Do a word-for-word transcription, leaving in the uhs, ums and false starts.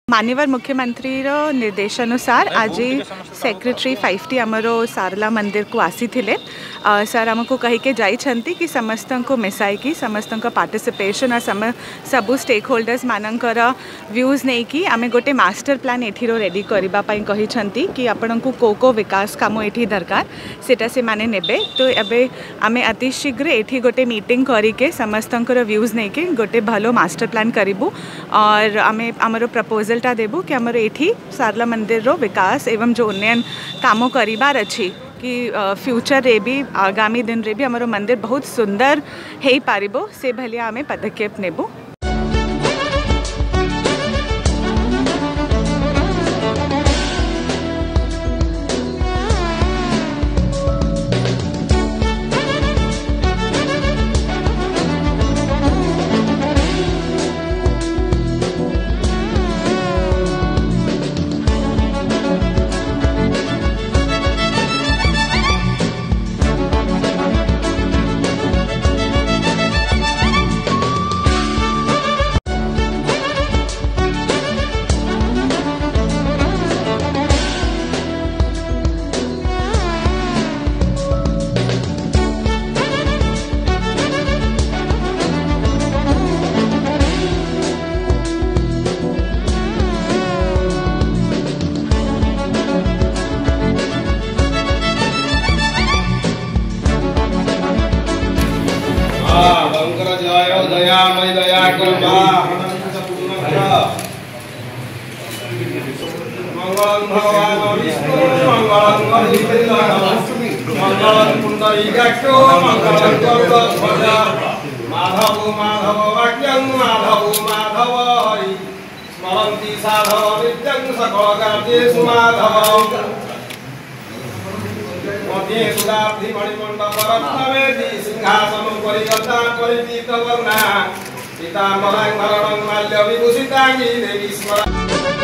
माननीय मुख्यमंत्री निर्देशानुसार आज सेक्रेटरी फाइव टी आमर सारला मंदिर को आसी थिले। सर आमको कहीके जाइछंती कि समस्त को मिसाई समस्त पार्टिसिपेशन और सम सबू स्टेक होल्डर्स मानकर व्यूज नहीं कि आम गोटे मास्टर प्लान एठीरो रेडी करने कही कि आपण को को को विकास काम एठी दरकार सेटा से माने नेबे। तो एबे आमे अति शीघ्र एठी गोटे मीटिंग करके समस्त व्यूज नहीं कि गोटे भलो मास्टर प्लान करूँ और आमे आमर प्रपोजल टा देबू कि आमर एठी सारला मंदिर रो विकास एवं जो उन्नयन काम करिबार अछि कि फ्यूचर रे भी आगामी दिन रे भी आमर मंदिर बहुत सुंदर हेई पारिबो से भलिया आमे पदक्षेप नेबू। दयामय दया कर्मा मंगलम भगवान विष्णु मंगलम मंगलम पुंडरीकाक्षो मंगलम गरुड़ध्वज माधव माधव वाक्यं माधव माधव हरि स्मरन्ति साधव नित्यं सकल कार्येषु माधव मध्य सुदाब्धि मणिमंडप रत्नवेदी सिंहासन परिगता परिपीत वर्णा सीताम्बरां भरणं माल्य विभूषितांगी देवी स्मरा।